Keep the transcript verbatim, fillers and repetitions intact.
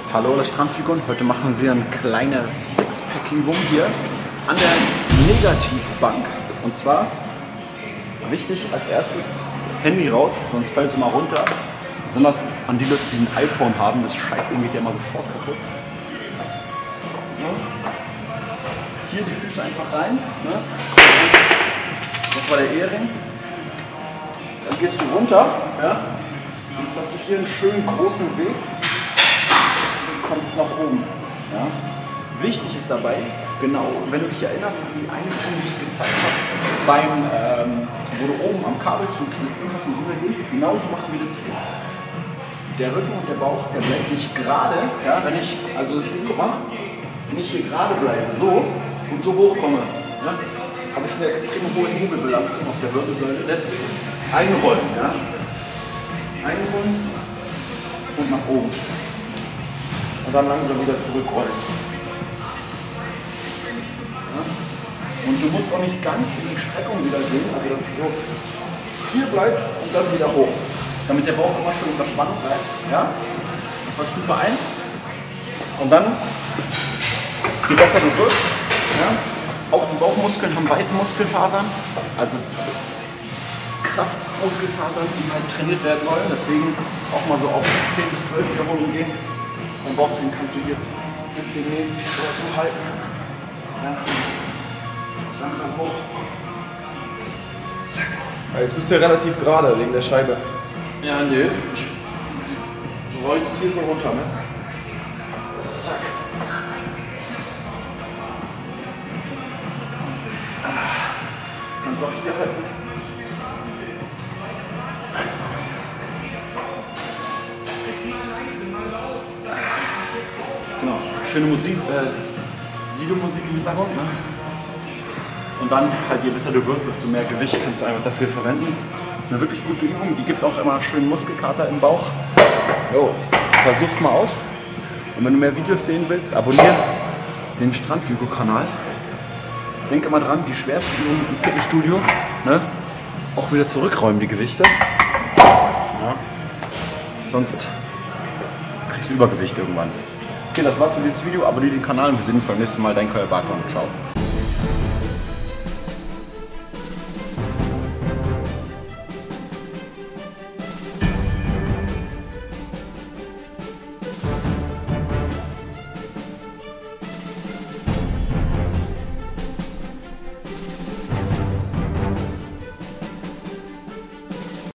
Hallo, das Strandfigur. Heute machen wir eine kleine Sixpack-Übung hier an der Negativbank. Und zwar wichtig als erstes Handy raus, sonst fällt es immer runter. Besonders an die Leute, die ein iPhone haben, das Scheißding geht ja immer sofort kaputt. So. Hier die Füße einfach rein. Ne? Das war der Ehering. Dann gehst du runter. Ja? Und jetzt hast du hier einen schönen großen Weg. Du kommst nach oben. Ja? Wichtig ist dabei, genau, wenn du dich erinnerst an die eine Übung, die ich gezeigt habe, beim, ähm, wo du oben am Kabelzug knistern hast und rübergehst, genauso machen wir das hier. Der Rücken und der Bauch, der bleibt nicht gerade. Ja? Wenn ich, also guck mal, wenn ich hier gerade bleibe, so und so hoch komme, ja? Habe ich eine extrem hohe Hebelbelastung auf der Wirbelsäule. Deswegen einrollen. Ja? Einrollen und nach oben. Und dann langsam wieder zurückrollen. Ja? Und du musst auch nicht ganz in die Streckung wieder gehen, also dass du so hier bleibst und dann wieder hoch. Damit der Bauch immer schön unter Spannung bleibt. Ja? Das war Stufe eins. Und dann, je besser du wirst, ja? Auch die Bauchmuskeln haben weiße Muskelfasern, also Kraftmuskelfasern, die halt trainiert werden wollen. Deswegen auch mal so auf zehn bis zwölf Wiederholungen gehen. Beim Bauchtraining kannst du hier fünfzehn nehmen oder so halten. Ja. Langsam hoch. Zack. Ja, jetzt bist du ja relativ gerade wegen der Scheibe. Ja, nö. Du rollst hier so runter, ne? Zack. Kannst auch hier halten. Genau. Schöne Musik, äh, Sido-Musik im Hintergrund, ne? Und dann halt, je besser du wirst, desto mehr Gewicht kannst du einfach dafür verwenden. Das ist eine wirklich gute Übung, die gibt auch immer schön Muskelkater im Bauch. Jo, versuch's mal aus. Und wenn du mehr Videos sehen willst, abonniere den Strandfigur-Kanal. Denk immer dran, die schwersten Übungen im Fitnessstudio, ne? Auch wieder zurückräumen, die Gewichte. Ja. Sonst kriegst du Übergewicht irgendwann. Okay, das war's für dieses Video. Abonniere den Kanal und wir sehen uns beim nächsten Mal. Dein Köln Barkmann. Ciao.